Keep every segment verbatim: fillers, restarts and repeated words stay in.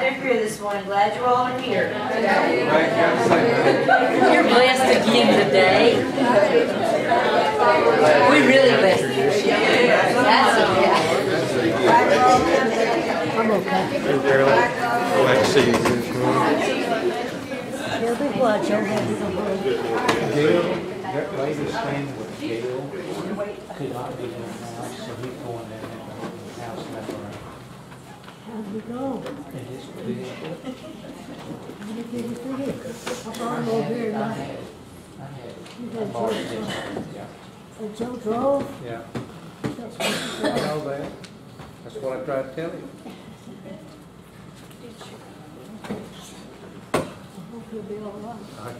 to hear this morning. Glad you all are here. You're blessed again today. We really blessed you. That's okay. I'm okay. Glad to see you. He'll be what, Joe? Gail, that lady staying with Gail could not get in the house, so he's going down there to the house and around. How'd you go? And it's big. How did you figure? I'm over here I now. had, I had, You I had bought Joe this, drove. yeah. Oh, Joe drove? Yeah, That's what you I said. know that. That's what I tried to tell you. I hope you'll be all right. I-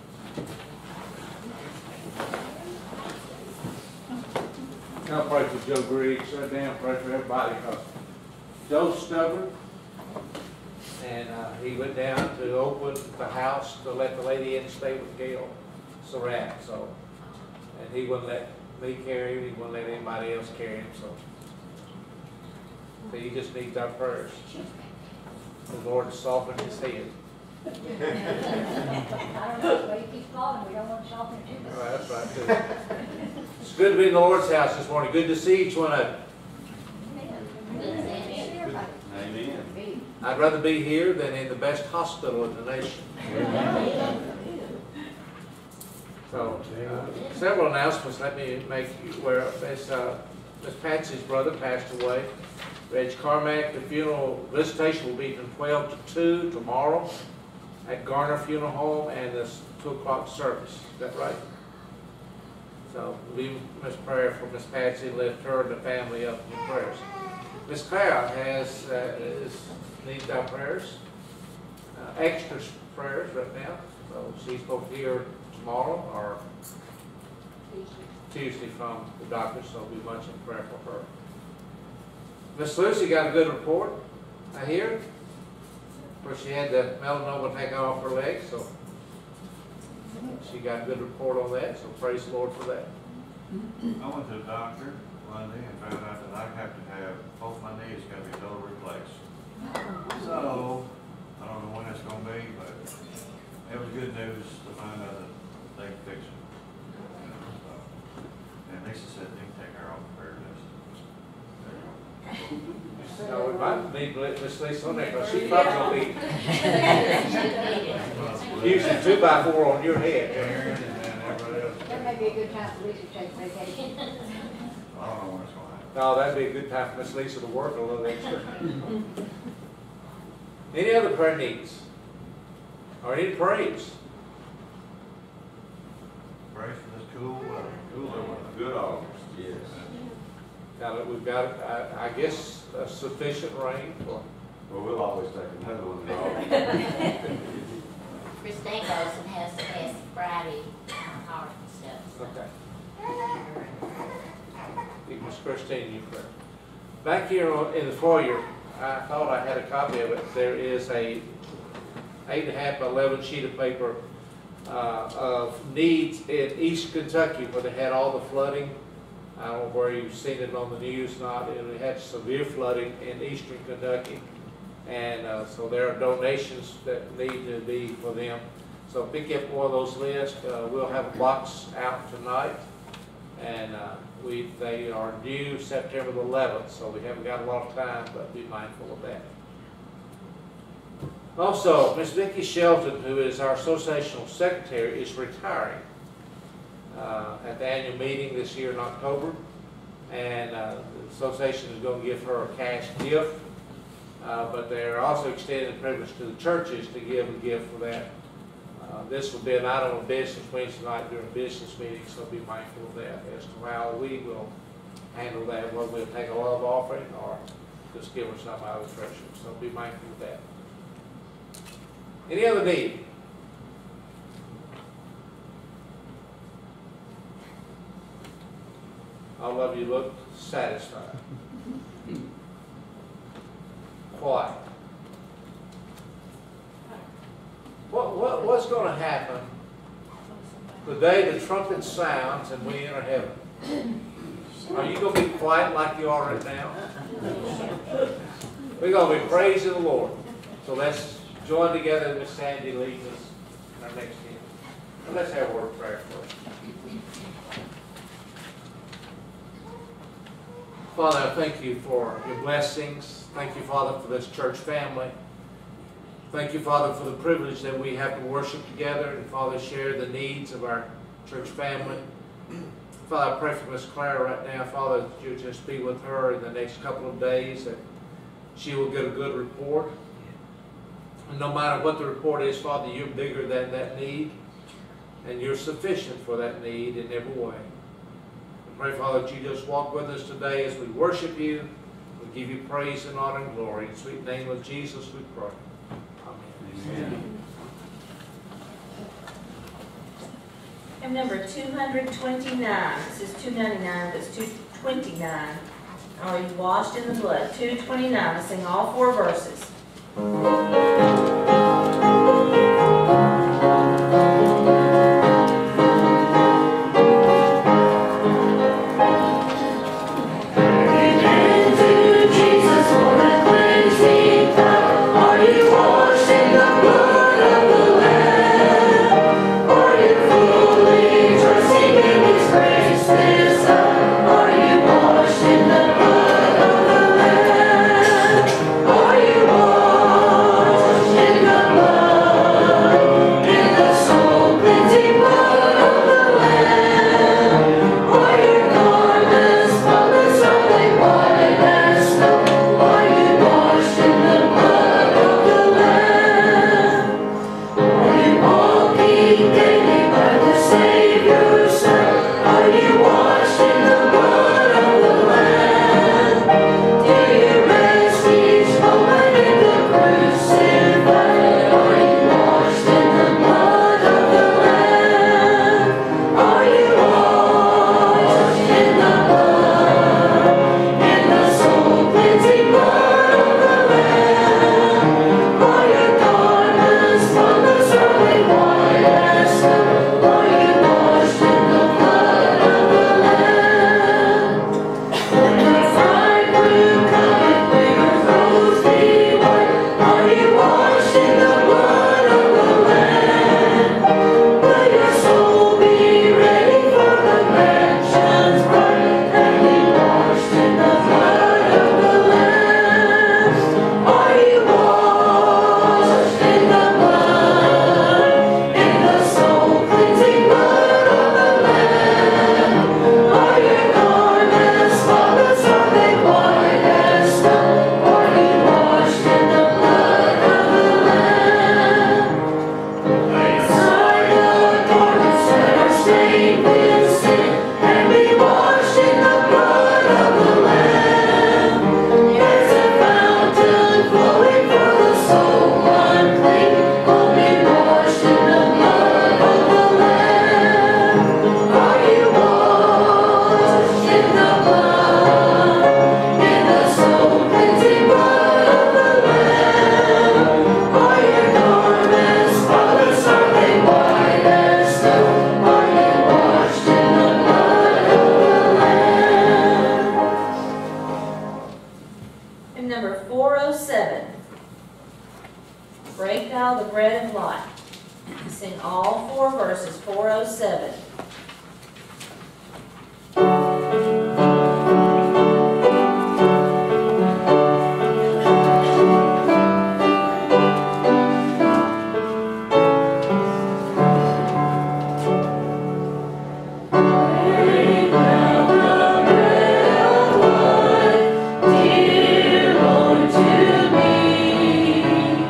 I'll pray for Joe Griggs, right now, pray for everybody, because Joe's stubborn, and uh, he went down to open the house to let the lady in and stay with Gail Surratt, so, and he wouldn't let me carry him, he wouldn't let anybody else carry him, so. So he just needs our prayers. The Lord softened his head. I don't know, but he keeps calling, we don't want to soften it too much. All right, that's right, too. It's good to be in the Lord's house this morning. Good to see each one of you. Amen. I'd rather be here than in the best hospital in the nation. So, uh, several announcements. Let me make you aware of this. Uh, Miss Patsy's brother passed away. Reg Carmack. The funeral visitation will be from twelve to two tomorrow at Garner Funeral Home, and this two o'clock service. Is that right? So leave Miss prayer for Miss Patsy, lift her and the family up in your prayers. Miss Clara has uh, is, needs our prayers, uh, extra prayers right now. So she's both here tomorrow or Tuesday from the doctor, so we want you in prayer for her. Miss Lucy got a good report, I hear. Of course, she had the melanoma taken off her leg, so she got a good report on that, so praise the Lord for that. I went to the doctor one day and found out that I have to have both my knees got to be totally replaced. So, I don't know when it's going to be, but it was good news to find out that they can fix it. You know, so, and Lisa said they can take her off the prayer list. No, we might need to let Miss Lisa on there, because she's probably going to be using two by four on your head. Aaron and then everybody else. That may be a good time for Lisa to take vacation. I don't know when it's going to happen. No, that'd be a good time for Miss Lisa to work a little extra. Any other prayer needs? Or any praise? Pray for this cool weather. Cool weather. Good August, yes. Now that we've got, I, I guess, uh, sufficient rain for. Well, we'll always take another one in August. Christine goes and has to pass Friday on heart and stuff. So. Okay. Miss Christine, you prayer. Back here on- in the foyer, I thought I had a copy of it. There is a eight and a half by eleven sheet of paper uh, of needs in East Kentucky, where they had all the flooding. I don't know where you've seen it on the news or not, and they had severe flooding in eastern Kentucky. And uh, so there are donations that need to be for them. So pick up one of those lists. Uh, we'll have a box out tonight. And uh, we they are due September the eleventh, so we haven't got a lot of time, but be mindful of that. Also, Miss Vicki Shelton, who is our associational secretary, is retiring uh, at the annual meeting this year in October. And uh, the association is going to give her a cash gift, uh, but they're also extending the privilege to the churches to give a gift for that. Uh, this will be an item of business Wednesday night during a business meeting, so be mindful of that as to how we will handle that, whether we'll take a love offering or just give her some out of the treasury. So be mindful of that. Any other need? All of you look satisfied. Quiet. What, what, what's going to happen the day the trumpet sounds and we enter heaven? Are you going to be quiet like you are right now? We're going to be praising the Lord. So let's join together with Sandy leading us in our next hymn. And let's have a word of prayer first. Father, I thank you for your blessings. Thank you, Father, for this church family. Thank you, Father, for the privilege that we have to worship together and, Father, share the needs of our church family. Father, I pray for Miss Clara right now, Father, that you just be with her in the next couple of days, that she will get a good report. And no matter what the report is, Father, you're bigger than that need, and you're sufficient for that need in every way. I pray, Father, that you just walk with us today as we worship you. We give you praise and honor and glory. In the sweet name of Jesus we pray. Amen. Amen. And number two hundred twenty-nine, this is two ninety-nine, but it's two twenty-nine. Are you washed in the blood? two twenty-nine, let's sing all four verses.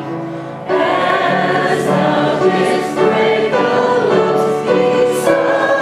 Break the loops beside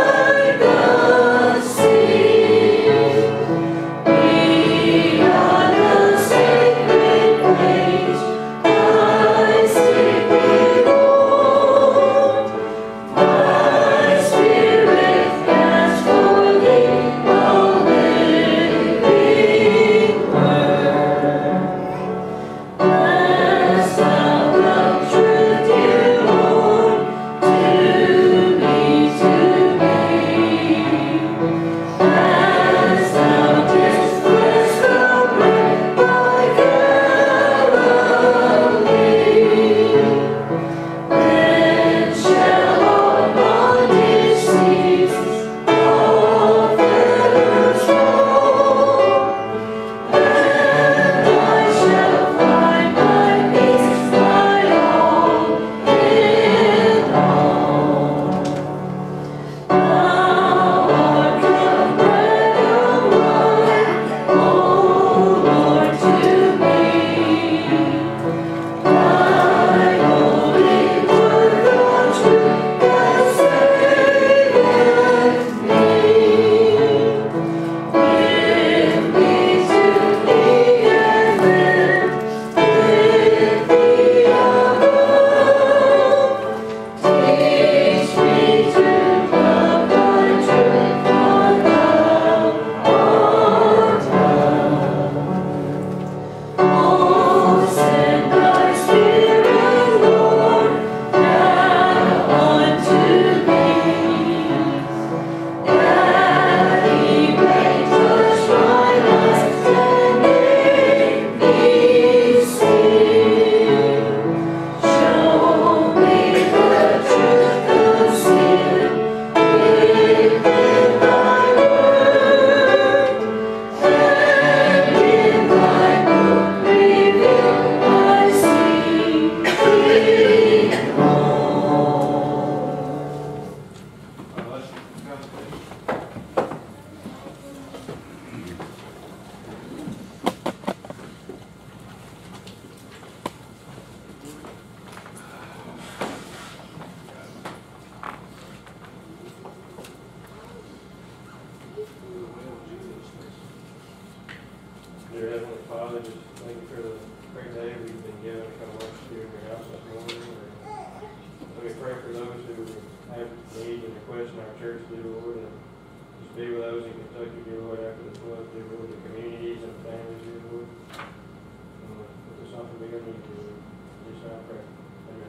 church, dear Lord, and just be with those in Kentucky, dear Lord, after the flood, dear Lord, the communities and families, dear Lord. Uh, Let this offer be our need, dear Lord. This I pray. Amen.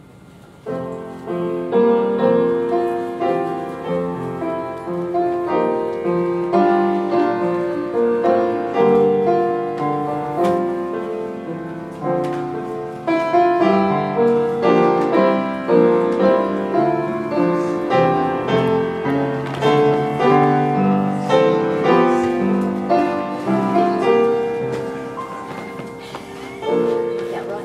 Yeah, right.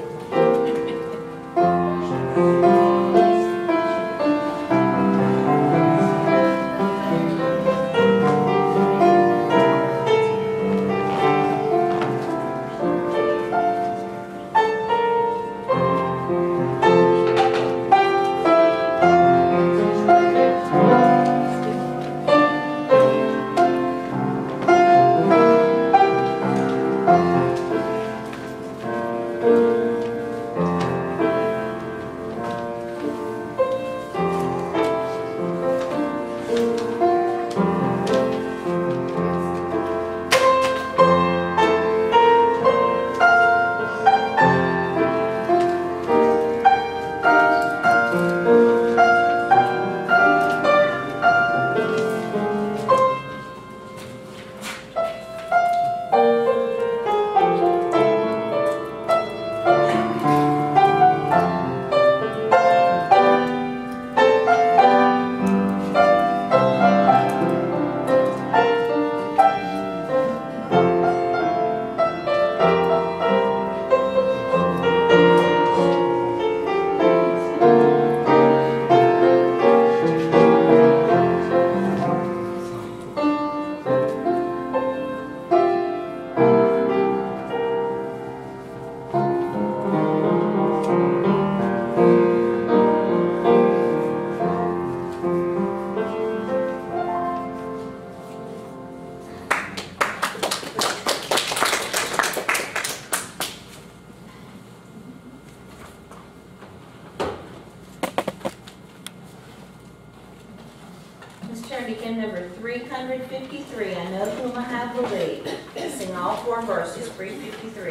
Let's turn to hymn number three hundred fifty-three, I Know Whom I Have Believed. Sing all four verses, three fifty-three.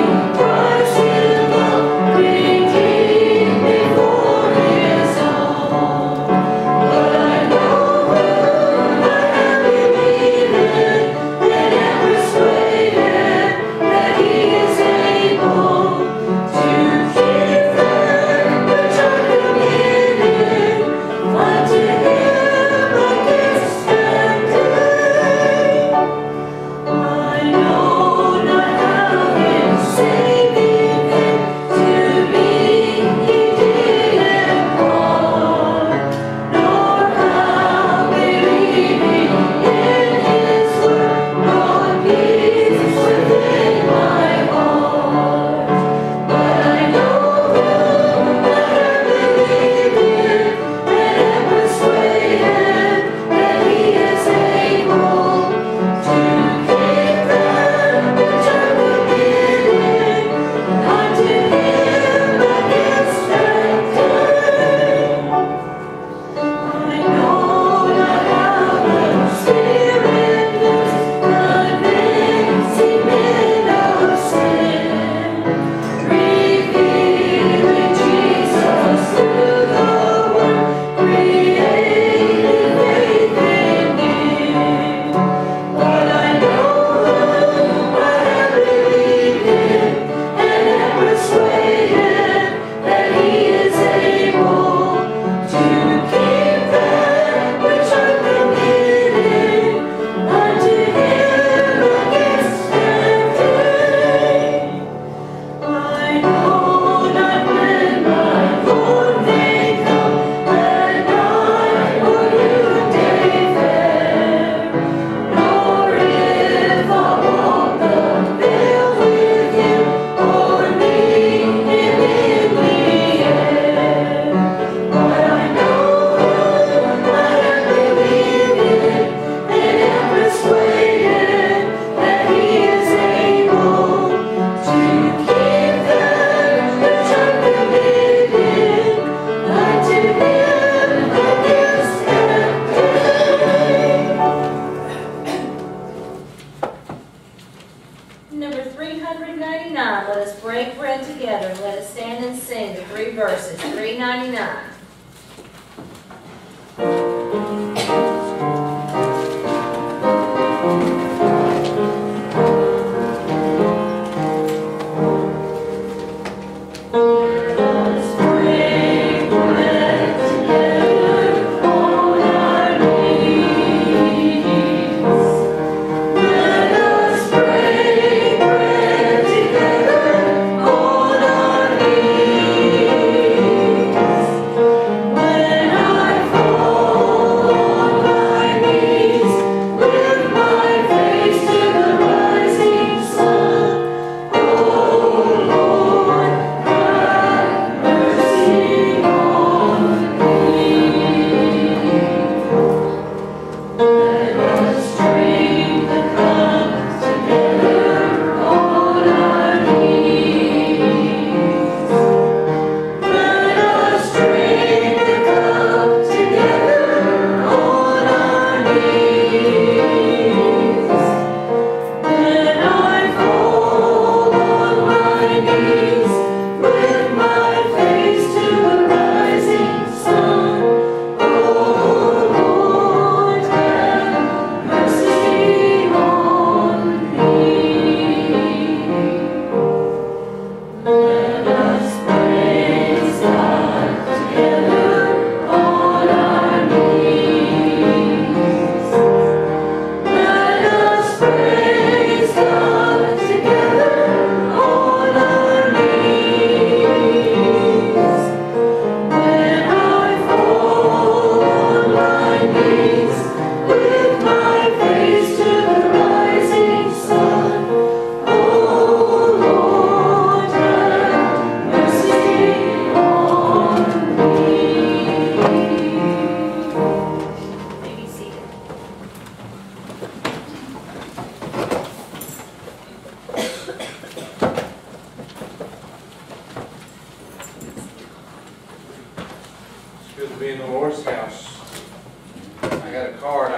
Before his own.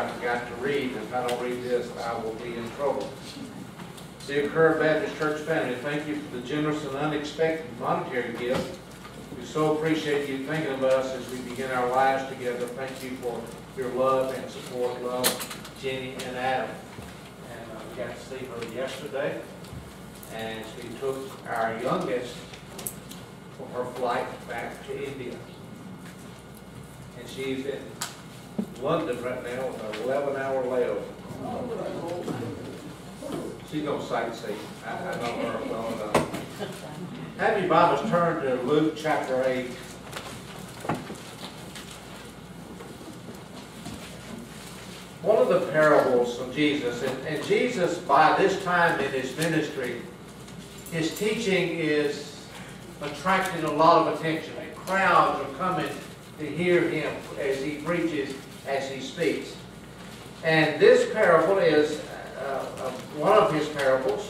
I forgot to read. If I don't read this, I will be in trouble. Dear Kerr Baptist Church family, thank you for the generous and unexpected monetary gift. We so appreciate you thinking of us as we begin our lives together. Thank you for your love and support. Love, Jenny and Adam. And uh, we got to see her yesterday. And she took our youngest for her flight back to India. And she's in London right now with an eleven hour layover. She's going to sightsee. I, I know her well enough. Have your Bibles turned to Luke chapter eight. One of the parables of Jesus, and, and Jesus by this time in his ministry, his teaching is attracting a lot of attention. And crowds are coming to hear him as he preaches, as he speaks. And this parable is uh, uh, one of his parables.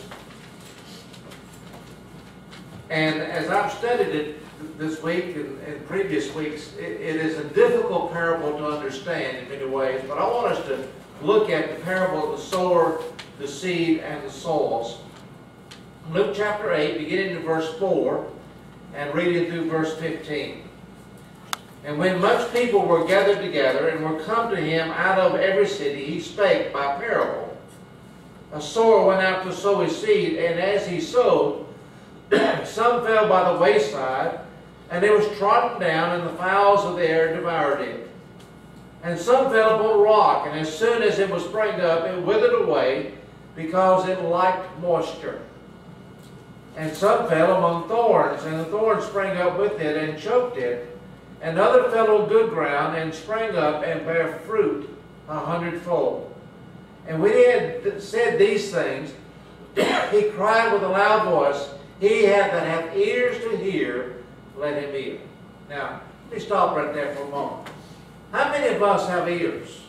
And as I've studied it this week and, and previous weeks, it, it is a difficult parable to understand in many ways. But I want us to look at the parable of the sower, the seed, and the soils. Luke chapter eight, beginning in verse four, and reading through verse fifteen. And when much people were gathered together and were come to him out of every city, he spake by parable. A sower went out to sow his seed, and as he sowed, some fell by the wayside, and it was trodden down, and the fowls of the air devoured it. And some fell upon a rock, and as soon as it was sprang up, it withered away, because it liked moisture. And some fell among thorns, and the thorns sprang up with it, and choked it. And other fell on good ground, and sprang up, and bare fruit a hundredfold. And when he had said these things, he cried with a loud voice, He hath that hath ears to hear, let him hear. Now, let me stop right there for a moment. How many of us have ears?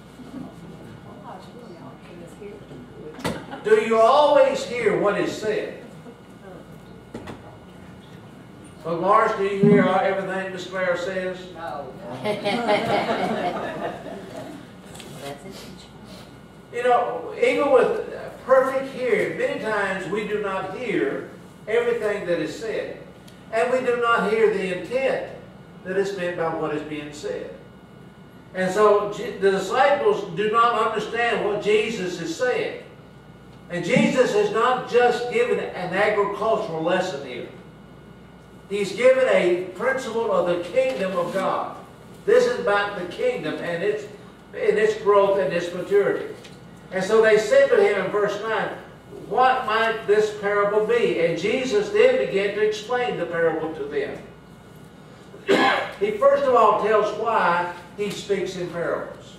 Do you always hear what is said? But Lars, do you hear everything Miss Claire says? No. You know, even with perfect hearing, many times we do not hear everything that is said. And we do not hear the intent that is meant by what is being said. And so the disciples do not understand what Jesus is saying. And Jesus has not just given an agricultural lesson here. He's given a principle of the kingdom of God. This is about the kingdom and its, and its growth and its maturity. And so they said to him in verse nine, what might this parable be? And Jesus then began to explain the parable to them. He first of all tells why he speaks in parables.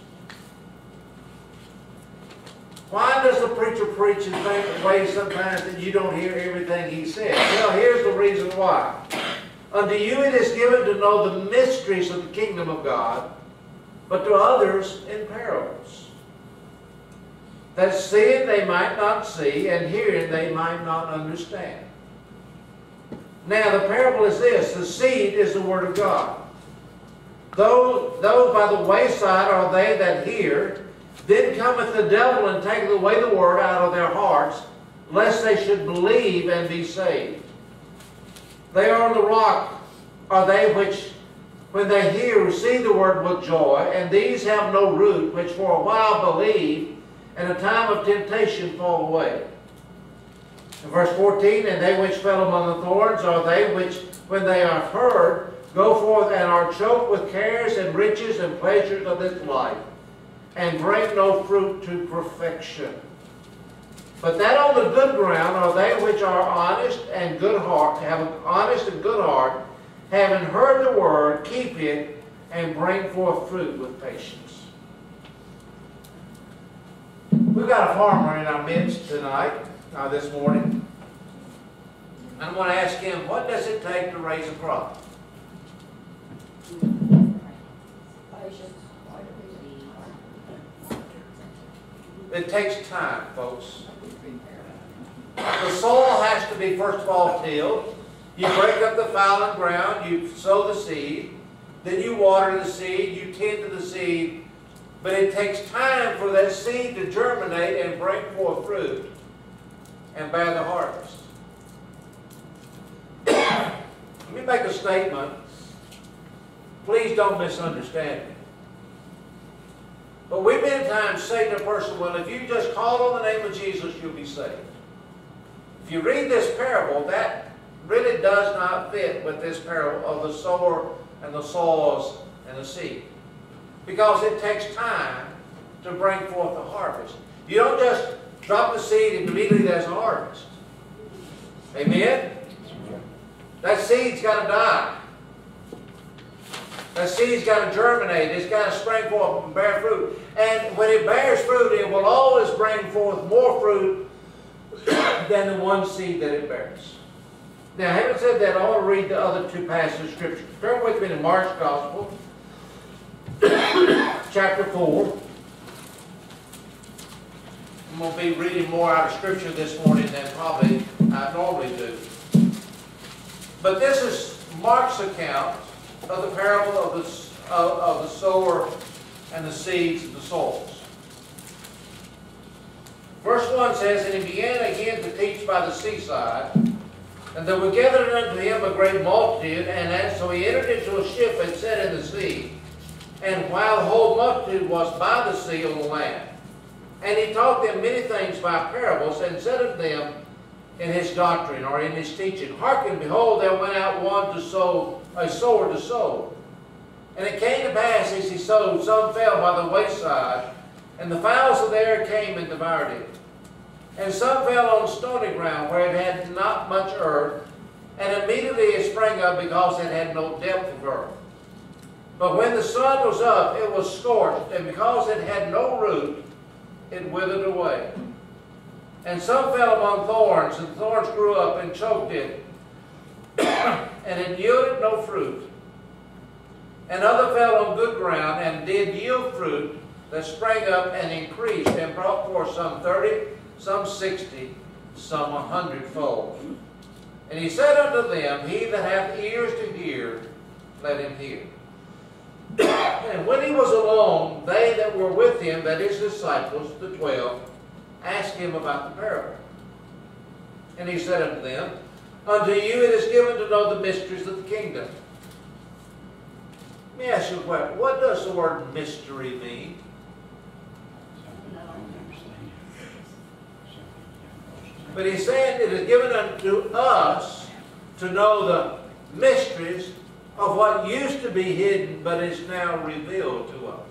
Why does the preacher preach in ways sometimes that you don't hear everything he says? Well, here's the reason why. Unto you it is given to know the mysteries of the kingdom of God, but to others in parables. That seeing they might not see, and hearing they might not understand. Now the parable is this, the seed is the word of God. Those, those by the wayside are they that hear, then cometh the devil and taketh away the word out of their hearts, lest they should believe and be saved. They are on the rock, are they which, when they hear, receive the word with joy, and these have no root, which for a while believe, and a time of temptation fall away. In verse fourteen, and they which fell among the thorns are they which, when they are heard, go forth and are choked with cares and riches and pleasures of this life, and bring no fruit to perfection. But that on the good ground are they which are honest and good heart, have an honest and good heart, having heard the word, keep it, and bring forth fruit with patience. We've got a farmer in our midst tonight, uh, this morning. I'm going to ask him, what does it take to raise a crop? It takes time, folks. The soil has to be, first of all, tilled. You break up the fallow ground, you sow the seed, then you water the seed, you tend to the seed, But it takes time for that seed to germinate and bring forth fruit and bear the harvest. Let me make a statement. Please don't misunderstand me. But we many times say to a person, well, if you just call on the name of Jesus, you'll be saved. If you read this parable, that really does not fit with this parable of the sower and the soils and the seed. Because it takes time to bring forth the harvest. You don't just drop the seed and immediately there's a harvest. Amen? That seed's got to die. That seed's got to germinate. It's got to spring forth and bear fruit. And when it bears fruit, it will always bring forth more fruit than the one seed that it bears. Now, having said that, I want to read the other two passages of Scripture. Turn with me to Mark's Gospel, chapter four. I'm going to be reading more out of Scripture this morning than probably I normally do. But this is Mark's account of the parable of the, of, of the sower and the seeds of the soils. Verse one says, and he began again to teach by the seaside, and there were gathered unto him a great multitude, and as so he entered into a ship and sat in the sea. And while the whole multitude was by the sea on the land, and he taught them many things by parables, and said unto them in his doctrine, or in his teaching, hearken, behold, there went out one to sow, a sower to sow. And it came to pass, as he sowed, some fell by the wayside, and the fowls of the air came and devoured it. And some fell on stony ground, where it had not much earth, and immediately it sprang up, because it had no depth of earth. But when the sun was up, it was scorched, and because it had no root, it withered away. And some fell among thorns, and thorns grew up and choked it, and it yielded no fruit. And other fell on good ground, and did yield fruit, that sprang up and increased, and brought forth some thirty, some sixty, some a hundredfold. And he said unto them, he that hath ears to hear, let him hear. And when he was alone, they that were with him, that his disciples, the twelve, asked him about the parable. And he said unto them, unto you it is given to know the mysteries of the kingdom. Let me ask you a question. What does the word mystery mean? But he's saying it is given unto us to know the mysteries of what used to be hidden but is now revealed to us.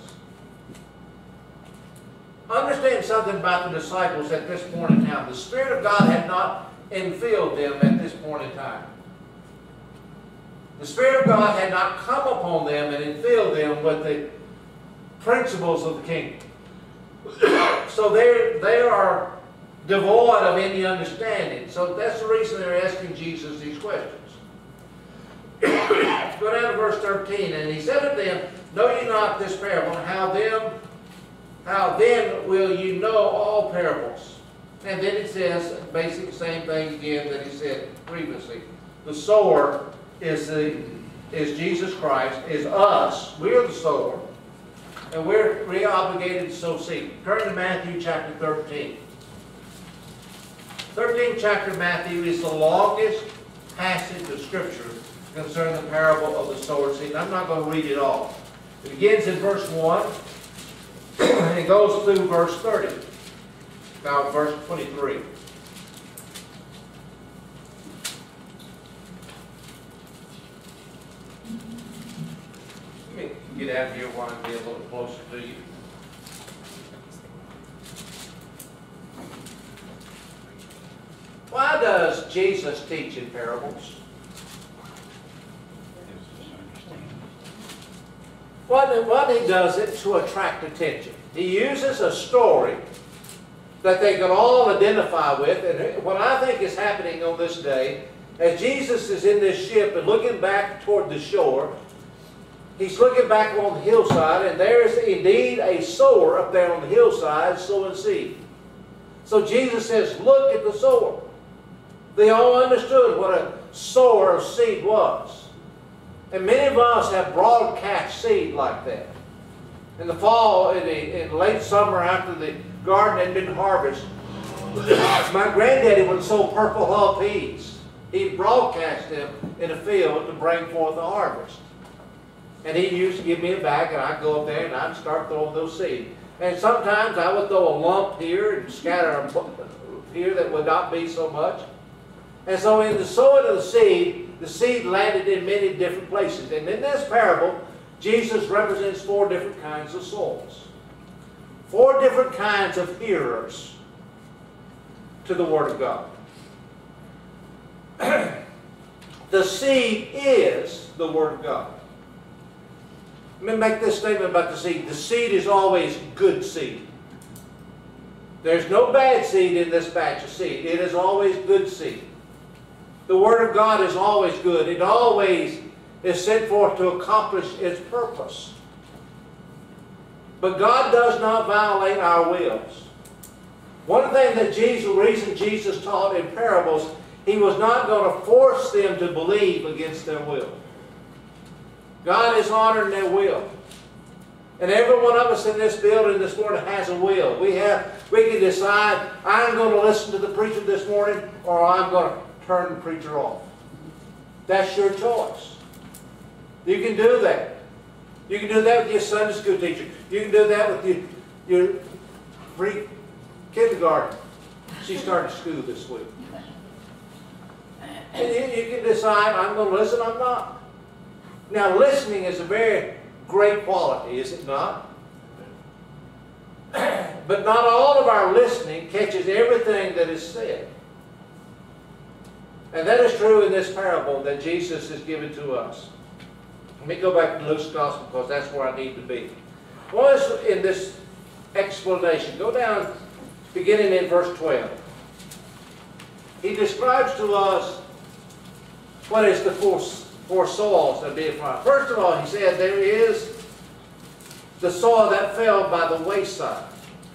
Understand something about the disciples at this point in time. The Spirit of God had not infilled them at this point in time. The Spirit of God had not come upon them and infilled them with the principles of the kingdom. So they they are devoid of any understanding. So that's the reason they're asking Jesus these questions. Go down to verse thirteen. And he said unto them, know ye not this parable? How then, how then will you know all parables? And then it says basically the same thing again that he said previously. The sower is the is Jesus Christ, is us. We're the sower. And we're, we're obligated to sow seed. Turn to Matthew chapter thirteen. thirteenth chapter of Matthew is the longest passage of Scripture concerning the parable of the sower seed. I'm not going to read it all. It begins in verse one and it goes through verse thirty. Now verse twenty-three. Let me get out here while I get a little closer to you. Why does Jesus teach in parables? What, what he does it to attract attention. He uses a story that they can all identify with. And what I think is happening on this day, as Jesus is in this ship and looking back toward the shore, he's looking back on the hillside, and there is indeed a sower up there on the hillside sowing seed. So Jesus says, look at the sower. They all understood what a sower of seed was. And many of us have broadcast seed like that. In the fall, in the in late summer after the garden had been harvested, my granddaddy would sow purple hull peas. He'd broadcast them in a field to bring forth the harvest. And he used to give me a bag, and I'd go up there and I'd start throwing those seeds. And sometimes I would throw a lump here and scatter a here that would not be so much. And so in the sowing of the seed, the seed landed in many different places. And in this parable, Jesus represents four different kinds of souls. Four different kinds of hearers to the Word of God. The seed is the Word of God. Let me make this statement about the seed. The seed is always good seed. There's no bad seed in this batch of seed. It is always good seed. The Word of God is always good. It always is sent forth to accomplish its purpose. But God does not violate our wills. One thing that Jesus, the reason Jesus taught in parables, He was not going to force them to believe against their will. God is honoring their will. And every one of us in this building this morning has a will. We have, we can decide, I'm going to listen to the preacher this morning, or I'm going to turn the preacher off. That's your choice. You can do that. You can do that with your Sunday school teacher. You can do that with your, your pre-kindergarten. She started school this week. And you, you can decide, I'm going to listen, I'm not. Now, listening is a very great quality, is it not? But not all of our listening catches everything that is said. And that is true in this parable that Jesus has given to us. Let me go back to Luke's Gospel because that's where I need to be. Once in this explanation, go down beginning in verse twelve. He describes to us what is the four, four soils that be applied. First of all, he said there is the soil that fell by the wayside.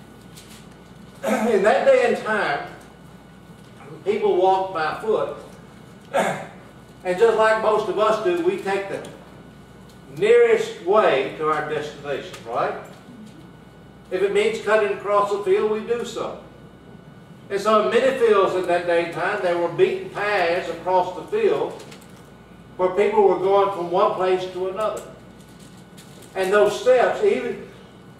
In that day and time, people walked by foot. And just like most of us do, we take the nearest way to our destination, right? If it means cutting across the field, we do so. And so in many fields in that day and time, there were beaten paths across the field where people were going from one place to another. And those steps, even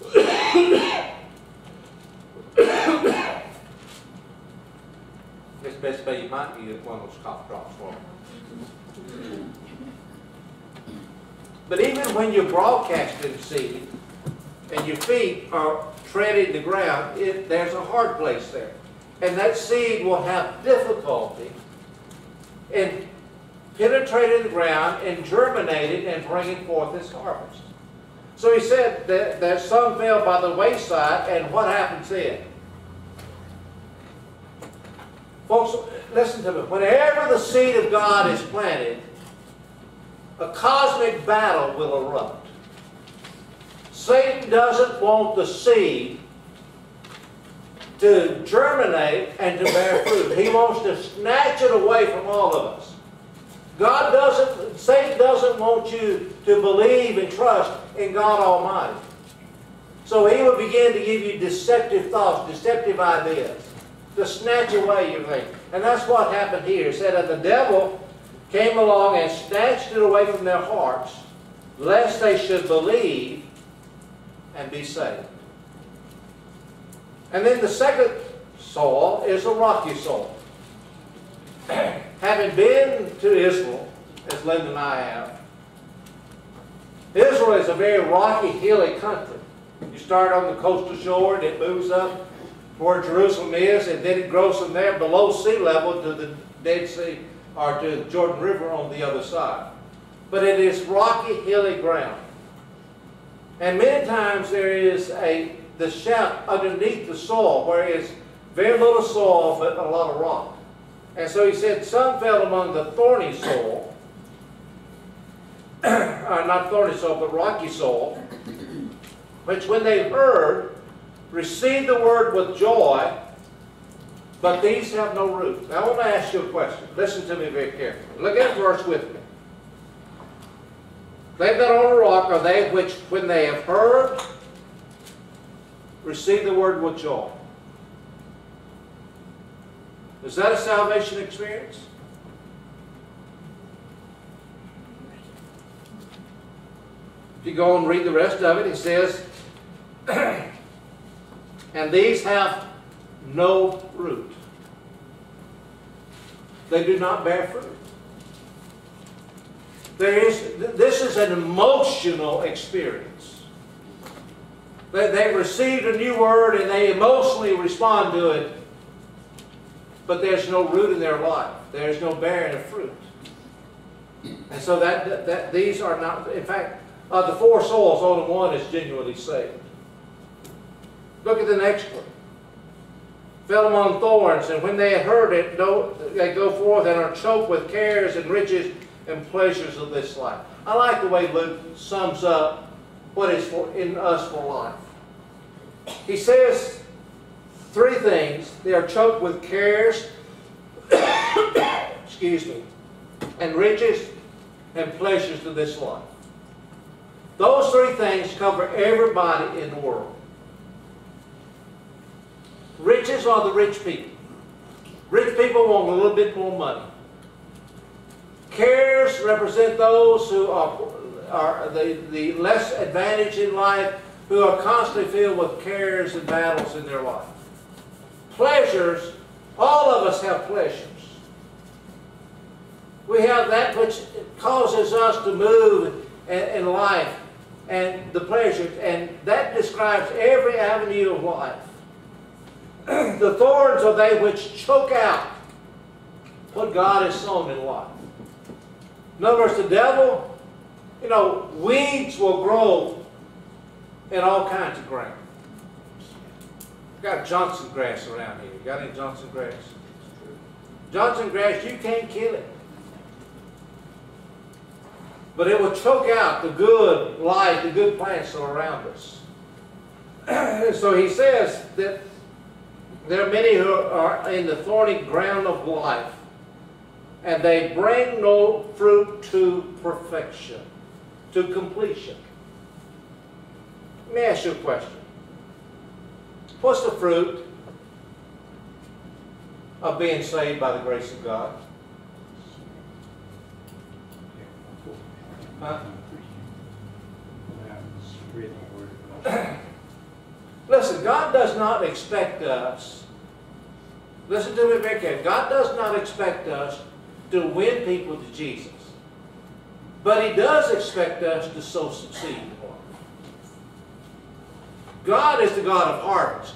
Miss Best Bay, you might need one of those cough drops for me. But even when you're broadcasting seed and your feet are treading the ground, it, there's a hard place there. And that seed will have difficulty in penetrating the ground and germinating and bringing forth its harvest. So he said that, that some fell by the wayside, and what happens then? Folks, listen to me. Whenever the seed of God is planted, a cosmic battle will erupt. Satan doesn't want the seed to germinate and to bear fruit. He wants to snatch it away from all of us. God doesn't, Satan doesn't want you to believe and trust in God Almighty. So he will begin to give you deceptive thoughts, deceptive ideas, to snatch away your faith. And that's what happened here. It said that the devil came along and snatched it away from their hearts, lest they should believe and be saved. And then the second soil is a rocky soil. Having been to Israel, as Linda and I have, Israel is a very rocky, hilly country. You start on the coastal shore and it moves up where Jerusalem is, and then it grows from there below sea level to the Dead Sea, or to the Jordan River on the other side. But it is rocky, hilly ground. And many times there is a the shaft underneath the soil where it's very little soil but a lot of rock. And so he said some fell among the thorny soil, uh, not thorny soil but rocky soil, which when they heard, received the word with joy, but these have no root. Now I want to ask you a question. Listen to me very carefully. Look at the verse with me. They that on a rock are they which, when they have heard, receive the word with joy. Is that a salvation experience? If you go and read the rest of it, it says, and these have no fruit. They do not bear fruit. There is, this is an emotional experience. They, they received a new word and they emotionally respond to it, but there's no root in their life. There's no bearing of fruit. And so that, that, that these are not, in fact, of the four souls, only one is genuinely saved. Look at the next one. Fell among thorns, and when they had heard it, they go forth and are choked with cares and riches and pleasures of this life. I like the way Luke sums up what is for, in us for life. He says three things. They are choked with cares, excuse me, and riches and pleasures of this life. Those three things cover everybody in the world. Riches are the rich people. Rich people want a little bit more money. Cares represent those who are, are the, the less advantaged in life, who are constantly filled with cares and battles in their life. Pleasures, all of us have pleasures. We have that which causes us to move in, in life, and the pleasures, and that describes every avenue of life. The thorns are they which choke out what God has sown in life. In other words, the devil, you know, weeds will grow in all kinds of ground. We've got Johnson grass around here. You got any Johnson grass? Johnson grass, you can't kill it. But it will choke out the good life, the good plants that are around us. So he says that there are many who are in the thorny ground of life, and they bring no fruit to perfection, to completion. Let me ask you a question. What's the fruit of being saved by the grace of God? Huh? Listen, God does not expect us, listen to me very carefully, God does not expect us to win people to Jesus. But He does expect us to sow some seed in life. God is the God of harvest.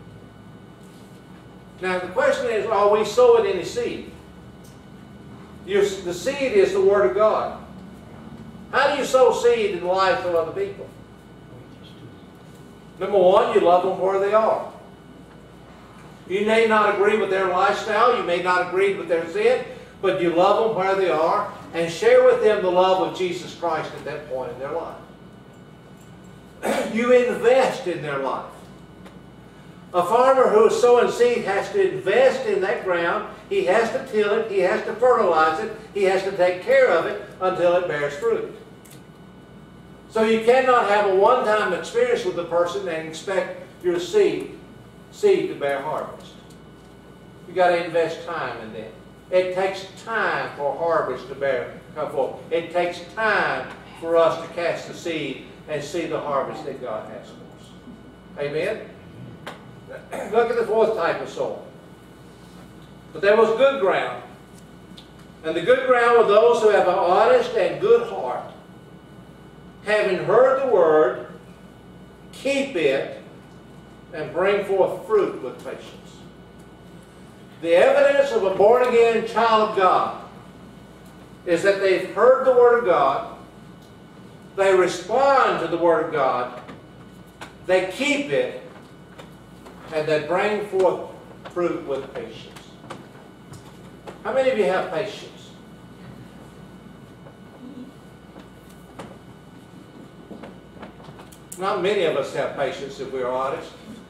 Now the question is, are we sowing any seed? Your, the seed is the Word of God. How do you sow seed in the life of other people? Number one, you love them where they are. You may not agree with their lifestyle, you may not agree with their sin, but you love them where they are and share with them the love of Jesus Christ at that point in their life. You invest in their life. A farmer who is sowing seed has to invest in that ground. He has to till it, he has to fertilize it, he has to take care of it until it bears fruit. So you cannot have a one-time experience with a person and expect your seed, seed to bear harvest. You've got to invest time in them. It takes time for harvest to bear, come forth. It takes time for us to cast the seed and see the harvest that God has for us. Amen? Look at the fourth type of soil. But there was good ground. And the good ground were those who have an honest and good heart, having heard the word, keep it, and bring forth fruit with patience. The evidence of a born-again child of God is that they've heard the Word of God, they respond to the Word of God, they keep it, and they bring forth fruit with patience. How many of you have patience? Not many of us have patience, if we're honest.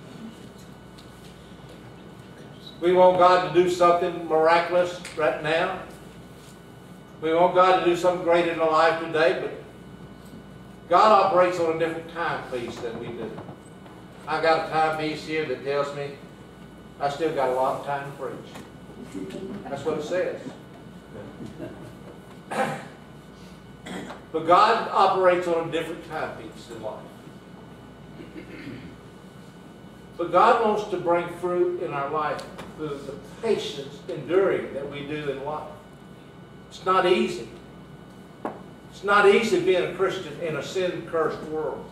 We want God to do something miraculous right now. We want God to do something great in our life today, but God operates on a different time piece than we do. I got a timepiece here that tells me I still got a lot of time to preach. That's what it says. But God operates on a different timepiece in life. But God wants to bring fruit in our life through the patience, enduring that we do in life. It's not easy. It's not easy being a Christian in a sin-cursed world.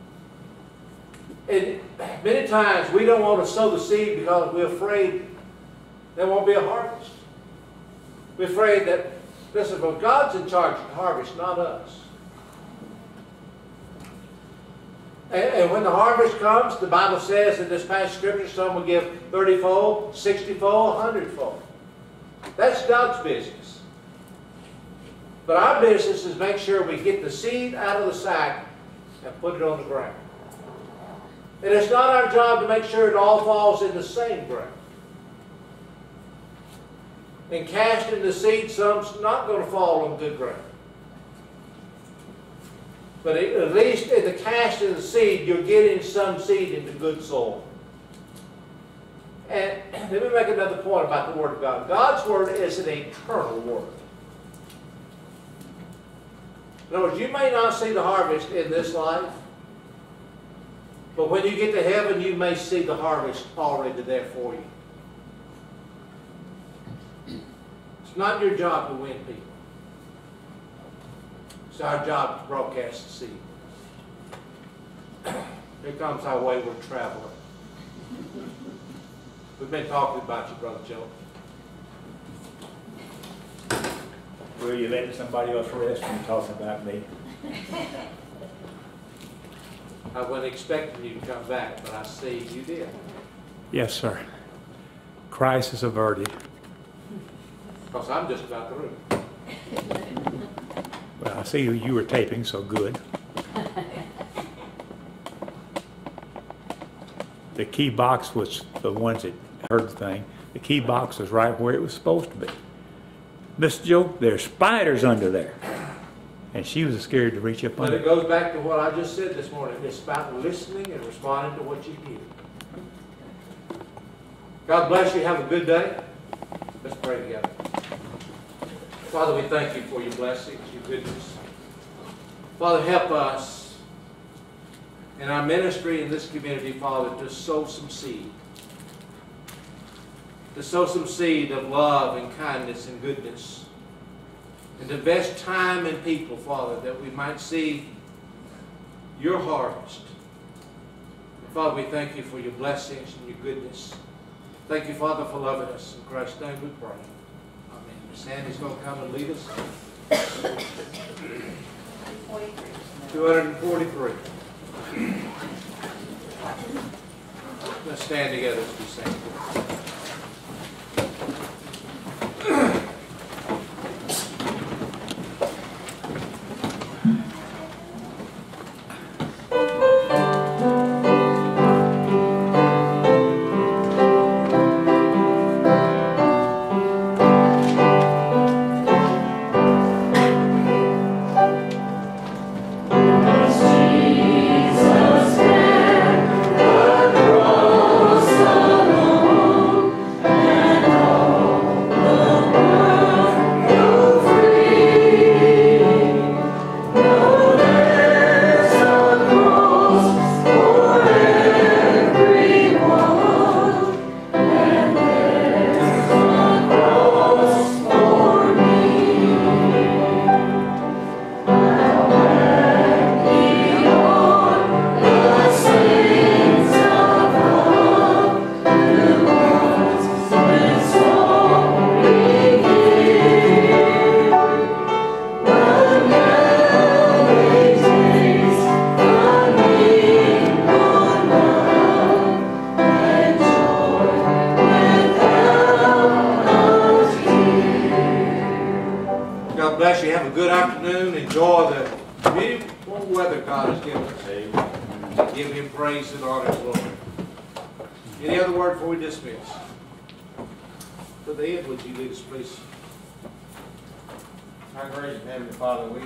And many times we don't want to sow the seed because we're afraid there won't be a harvest. We're afraid that, listen, well, God's in charge of the harvest, not us. And, and when the harvest comes, the Bible says in this passage of Scripture, some will give thirty-fold, sixty-fold, one hundred-fold. That's God's business. But our business is make sure we get the seed out of the sack and put it on the ground. And it's not our job to make sure it all falls in the same ground. In casting the seed, some's not going to fall on good ground. But at least in the casting of the seed, you're getting some seed into good soil. And let me make another point about the Word of God. God's Word is an eternal Word. In other words, you may not see the harvest in this life, but when you get to heaven, you may see the harvest already there for you. It's not your job to win people. It's our job to broadcast the seed. Here comes our wayward traveler. We've been talking about you, Brother Joe. Will you let somebody else rest from talking about me? I wasn't expecting you to come back, but I see you did. Yes, sir. Crisis averted. Because I'm just about through. Well, I see you were taping, so good. The key box was the ones that heard the thing. The key box was right where it was supposed to be. Mister Joe, there's spiders under there. And she was scared to reach up But under. it goes back to what I just said this morning. It's about listening and responding to what you hear. God bless you. Have a good day. Let's pray together. Father, we thank you for your blessings, your goodness. Father, help us in our ministry in this community, Father, to sow some seed. To sow some seed of love and kindness and goodness. And to invest time in people, Father, that we might see your harvest. And Father, we thank you for your blessings and your goodness. Thank you, Father, for loving us. In Christ's name we pray. Amen. Miss Sandy's going to come and lead us. two hundred forty-three. Let's stand together as we sing.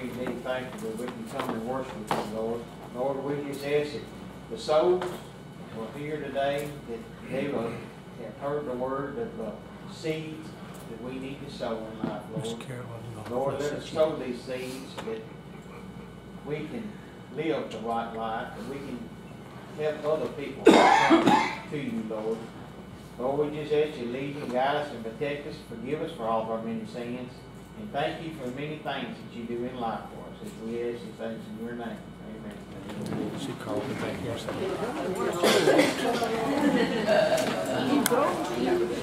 The souls were here today that they have heard the word of the seeds that we need to sow in life, Lord. Lord, let us sow these seeds that we can live the right life, and we can help other people come to you, Lord. Lord, we just ask you to lead and guide us and protect us, forgive us for all of our many sins, and thank you for the many things that you do in life for us. As we ask these things in your name, amen. She called me back here.